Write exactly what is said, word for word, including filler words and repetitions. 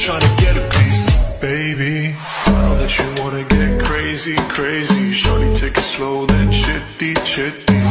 trying to get a piece. Baby, I know that you wanna get crazy, crazy. Shorty, take it slow, then chitty, chitty.